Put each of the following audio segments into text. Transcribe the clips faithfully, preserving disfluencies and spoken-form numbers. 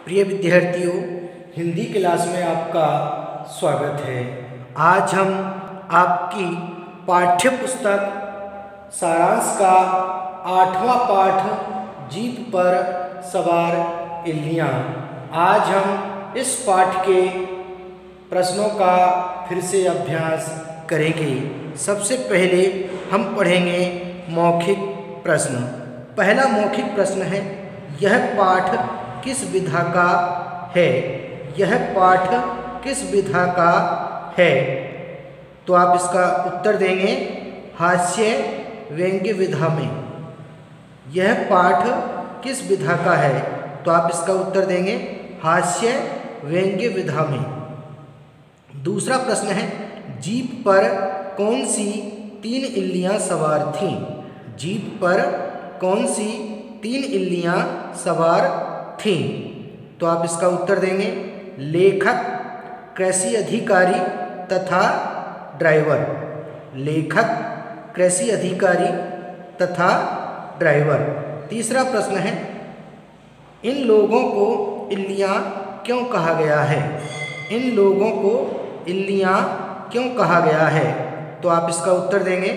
प्रिय विद्यार्थियों, हिंदी क्लास में आपका स्वागत है। आज हम आपकी पाठ्य पुस्तक सारांश का आठवां पाठ जीप पर सवार इल्लियाँ। आज हम इस पाठ के प्रश्नों का फिर से अभ्यास करेंगे। सबसे पहले हम पढ़ेंगे मौखिक प्रश्न। पहला मौखिक प्रश्न है, यह पाठ किस विधा का है? यह पाठ किस विधा का है? तो आप इसका उत्तर देंगे हास्य व्यंग्य विधा में। यह पाठ किस विधा का है? तो आप इसका उत्तर देंगे हास्य व्यंग्य विधा में। दूसरा प्रश्न है, जीप पर कौन सी तीन इल्लियाँ सवार थीं? जीप पर कौन सी तीन इल्लियाँ सवार थीं? तो आप इसका उत्तर देंगे लेखक, कृषि अधिकारी तथा ड्राइवर। लेखक, कृषि अधिकारी तथा ड्राइवर। तीसरा प्रश्न है, इन लोगों को इल्लियाँ क्यों कहा गया है? इन लोगों को इल्लियाँ क्यों कहा गया है? तो आप इसका उत्तर देंगे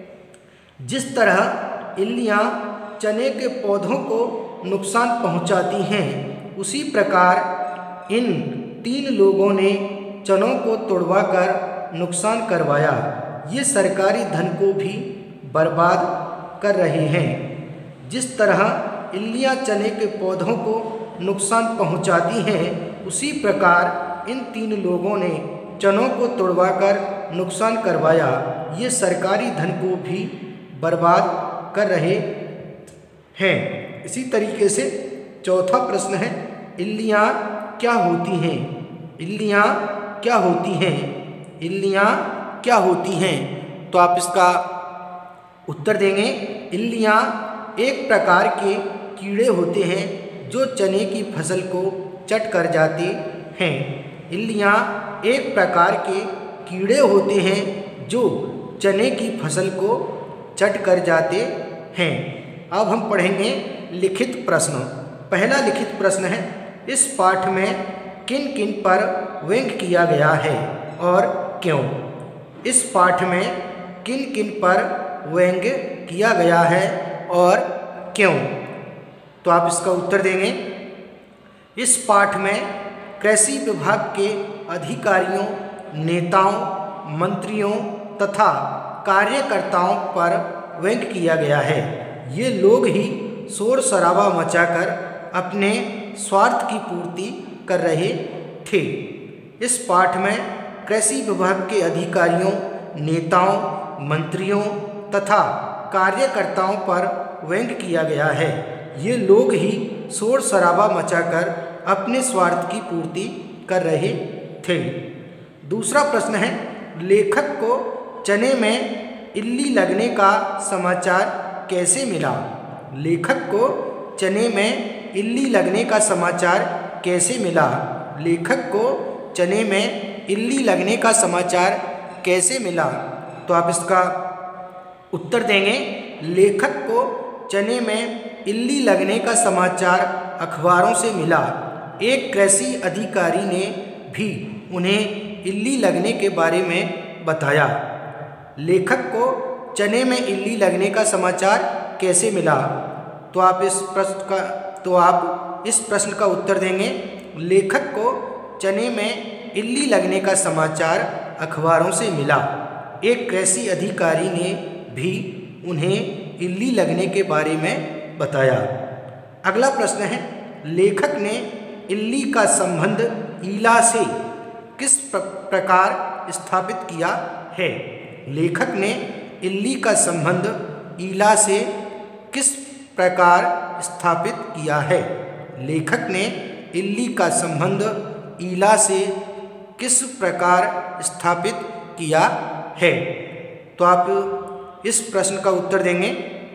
जिस तरह इल्लियाँ चने के पौधों को नुकसान पहुंचाती हैं, उसी प्रकार इन तीन लोगों ने चनों को तोड़वाकर नुकसान करवाया। ये सरकारी धन को भी बर्बाद कर रहे हैं। जिस तरह इल्लियाँ चने के पौधों को नुकसान पहुंचाती हैं, उसी प्रकार इन तीन लोगों ने चनों को तोड़वाकर नुकसान करवाया। ये सरकारी धन को भी बर्बाद कर रहे हैं। इसी तरीके से चौथा प्रश्न है, इल्लियाँ क्या होती हैं? इल्लियाँ क्या होती हैं? इल्लियाँ क्या होती हैं? तो आप इसका उत्तर देंगे इल्लियाँ एक प्रकार के कीड़े होते हैं जो चने की फसल को चट कर जाते हैं। इल्लियाँ एक प्रकार के कीड़े होते हैं जो चने की फसल को चट कर जाते हैं। अब हम पढ़ेंगे लिखित प्रश्न। पहला लिखित प्रश्न है, इस पाठ में किन किन पर व्यंग्य किया गया है और क्यों? इस पाठ में किन किन पर व्यंग्य किया गया है और क्यों? तो आप इसका उत्तर देंगे इस पाठ में कृषि विभाग के अधिकारियों, नेताओं, मंत्रियों तथा कार्यकर्ताओं पर व्यंग्य किया गया है। ये लोग ही शोर शराबा मचाकर अपने स्वार्थ की पूर्ति कर रहे थे। इस पाठ में कृषि विभाग के अधिकारियों, नेताओं, मंत्रियों तथा कार्यकर्ताओं पर व्यंग्य किया गया है। ये लोग ही शोर शराबा मचाकर अपने स्वार्थ की पूर्ति कर रहे थे। दूसरा प्रश्न है, लेखक को चने में इल्ली लगने का समाचार कैसे मिला? लेखक को चने में इल्ली लगने का समाचार कैसे मिला? लेखक को चने में इल्ली लगने का समाचार कैसे मिला? तो आप इसका उत्तर देंगे लेखक को चने में इल्ली लगने का समाचार अखबारों से मिला। एक कृषि अधिकारी ने भी उन्हें इल्ली लगने के बारे में बताया। लेखक को चने में इल्ली लगने का समाचार कैसे मिला? तो आप इस प्रश्न का तो आप इस प्रश्न का उत्तर देंगे लेखक को चने में इल्ली लगने का समाचार अखबारों से मिला। एक कृषि अधिकारी ने भी उन्हें इल्ली लगने के बारे में बताया। अगला प्रश्न है, लेखक ने इल्ली का संबंध ईला से किस प्रकार स्थापित किया है? लेखक ने इल्ली का संबंध ईला से किस प्रकार स्थापित किया है? लेखक ने इल्ली का संबंध ईला से किस प्रकार स्थापित किया है? तो आप इस प्रश्न का उत्तर देंगे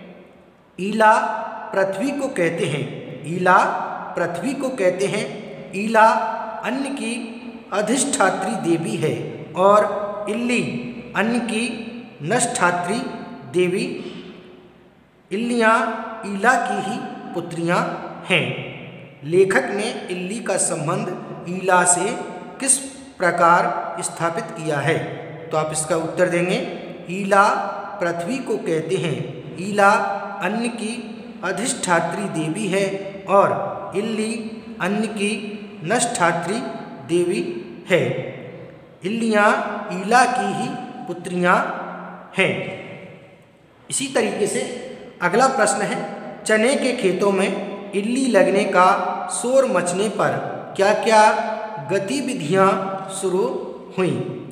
ईला पृथ्वी को कहते हैं। ईला पृथ्वी को कहते हैं। ईला अन्न की अधिष्ठात्री देवी है और इल्ली अन्न की नष्ठात्री देवी। इल्लियाँ ईला की ही पुत्रियाँ हैं। लेखक ने इल्ली का संबंध ईला से किस प्रकार स्थापित किया है? तो आप इसका उत्तर देंगे, ईला पृथ्वी को कहते हैं। ईला अन्न की अधिष्ठात्री देवी है और इल्ली अन्न की नष्ठात्री देवी है। इल्लियाँ ईला की ही पुत्रियाँ हैं। इसी तरीके से अगला प्रश्न है, चने के खेतों में इल्ली लगने का शोर मचने पर क्या क्या गतिविधियाँ शुरू हुई?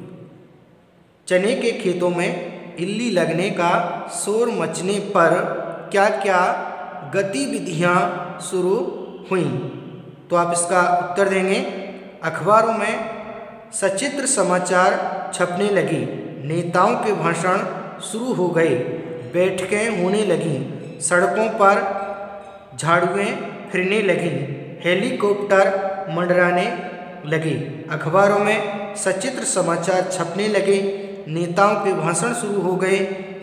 चने के खेतों में इल्ली लगने का शोर मचने पर क्या क्या गतिविधियाँ शुरू हुई? तो आप इसका उत्तर देंगे, अखबारों में सचित्र समाचार छपने लगी, नेताओं के भाषण शुरू हो गए, बैठकें होने लगीं, सड़कों पर झाड़ुएं फिरने लगीं, हेलीकॉप्टर मंडराने लगे। अखबारों में सचित्र समाचार छपने लगे, नेताओं के भाषण शुरू हो गए,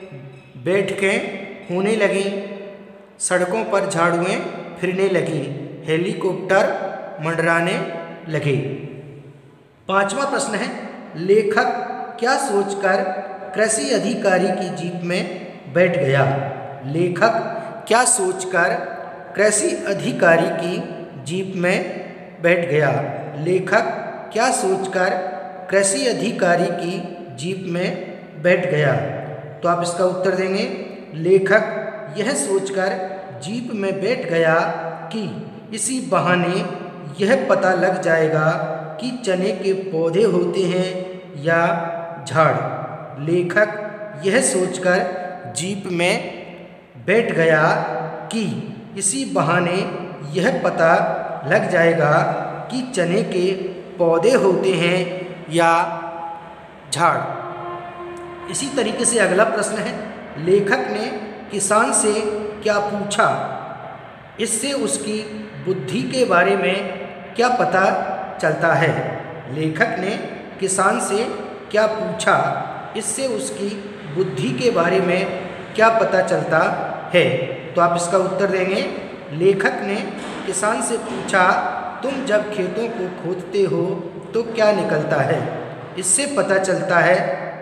बैठकें होने लगीं, सड़कों पर झाड़ुएं फिरने लगीं, हेलीकॉप्टर मंडराने लगे। पांचवा प्रश्न है, लेखक क्या सोचकर कृषि अधिकारी की जीप में बैठ गया? लेखक क्या सोचकर कृषि अधिकारी की जीप में बैठ गया? लेखक क्या सोचकर कृषि अधिकारी की जीप में बैठ गया? तो आप इसका उत्तर देंगे, लेखक यह सोचकर जीप में बैठ गया कि इसी बहाने यह पता लग जाएगा कि चने के पौधे होते हैं या झाड़। लेखक यह सोचकर जीप में बैठ गया कि इसी बहाने यह पता लग जाएगा कि चने के पौधे होते हैं या झाड़। इसी तरीके से अगला प्रश्न है, लेखक ने किसान से क्या पूछा? इससे उसकी बुद्धि के बारे में क्या पता चलता है? लेखक ने किसान से क्या पूछा? इससे उसकी बुद्धि के बारे में क्या पता चलता है? तो आप इसका उत्तर देंगे, लेखक ने किसान से पूछा, तुम जब खेतों को खोदते हो तो क्या निकलता है? इससे पता चलता है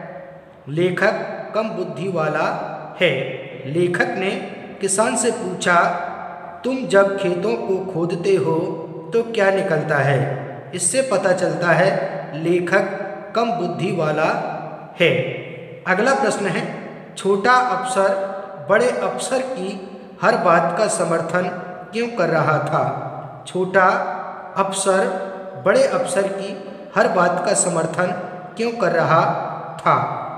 लेखक कम बुद्धि वाला है। लेखक ने किसान से पूछा, तुम जब खेतों को खोदते हो तो क्या निकलता है? इससे पता चलता है लेखक कम बुद्धि वाला है। अगला प्रश्न है, छोटा अफसर बड़े अफसर की हर बात का समर्थन क्यों कर रहा था? छोटा अफसर बड़े अफसर की हर बात का समर्थन क्यों कर रहा था?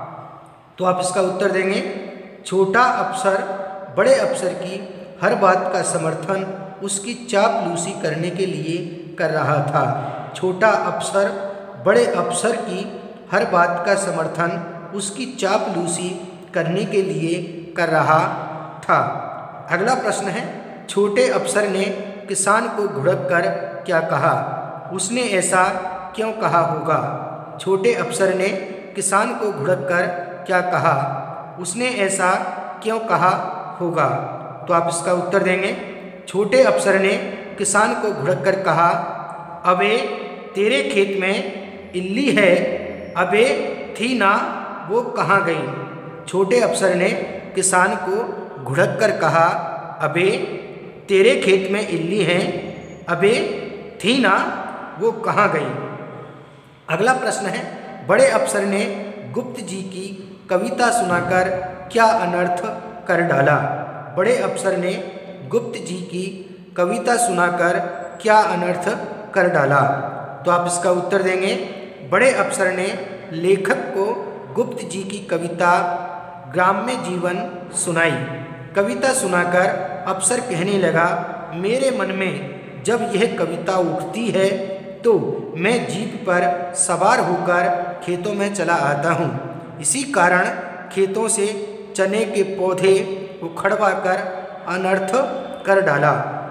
तो आप इसका उत्तर देंगे, छोटा अफसर बड़े अफसर की हर बात का समर्थन उसकी चापलूसी करने के लिए कर रहा था। छोटा अफसर बड़े अफसर की हर बात का समर्थन उसकी चापलूसी करने के लिए कर रहा था। अगला प्रश्न है, छोटे अफसर ने किसान को घुड़क कर क्या कहा? उसने ऐसा क्यों कहा होगा? छोटे अफसर ने किसान को घुड़क कर क्या कहा? उसने ऐसा क्यों कहा होगा? तो आप इसका उत्तर देंगे, छोटे अफसर ने किसान को घुड़क कर कहा, अबे तेरे खेत में इल्ली है, अबे थी ना, वो कहाँ गई? छोटे अफसर ने किसान को घुड़क कर कहा, अबे तेरे खेत में इल्ली है, अबे थी ना, वो कहाँ गई? अगला प्रश्न है, बड़े अफसर ने गुप्त जी की कविता सुनाकर क्या अनर्थ कर डाला? बड़े अफसर ने गुप्त जी की कविता सुनाकर क्या अनर्थ कर डाला? तो आप इसका उत्तर देंगे, बड़े अफसर ने लेखक को गुप्त जी की कविता ग्राम्य जीवन सुनाई। कविता सुनाकर अफसर कहने लगा, मेरे मन में जब यह कविता उठती है तो मैं जीप पर सवार होकर खेतों में चला आता हूँ। इसी कारण खेतों से चने के पौधे उखड़वा कर अनर्थ कर डाला।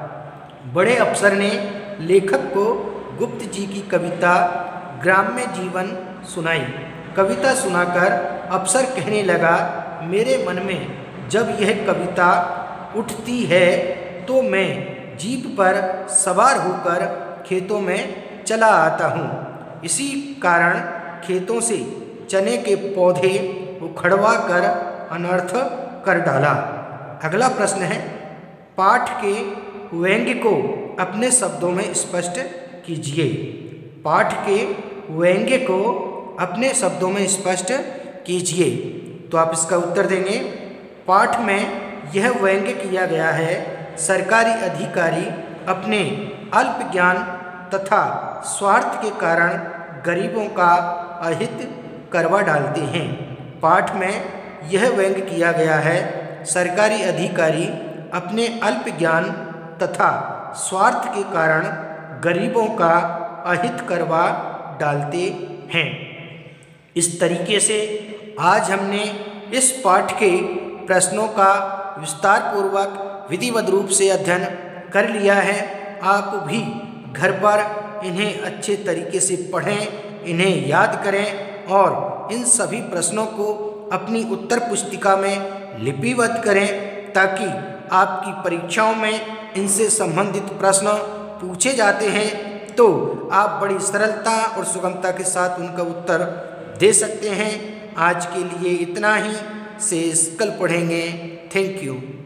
बड़े अफसर ने लेखक को गुप्त जी की कविता ग्राम्य जीवन सुनाई। कविता सुनाकर अफसर कहने लगा, मेरे मन में जब यह कविता उठती है तो मैं जीप पर सवार होकर खेतों में चला आता हूँ। इसी कारण खेतों से चने के पौधे उखड़वा कर अनर्थ कर डाला। अगला प्रश्न है, पाठ के व्यंग्य को अपने शब्दों में स्पष्ट कीजिए। पाठ के व्यंग्य को अपने शब्दों में स्पष्ट कीजिए। तो आप इसका उत्तर देंगे, पाठ में यह व्यंग्य किया गया है, सरकारी अधिकारी अपने अल्प ज्ञान तथा स्वार्थ के कारण गरीबों का अहित करवा डालते हैं। पाठ में यह व्यंग्य किया गया है, सरकारी अधिकारी अपने अल्प ज्ञान तथा स्वार्थ के कारण गरीबों का अहित करवा डालते हैं। इस तरीके से आज हमने इस पाठ के प्रश्नों का विस्तार पूर्वक विधिवत रूप से अध्ययन कर लिया है। आप भी घर पर इन्हें अच्छे तरीके से पढ़ें, इन्हें याद करें और इन सभी प्रश्नों को अपनी उत्तर पुस्तिका में लिपिबद्ध करें, ताकि आपकी परीक्षाओं में इनसे संबंधित प्रश्न पूछे जाते हैं तो आप बड़ी सरलता और सुगमता के साथ उनका उत्तर दे सकते हैं। आज के लिए इतना ही, शेष कल पढ़ेंगे। Thank you.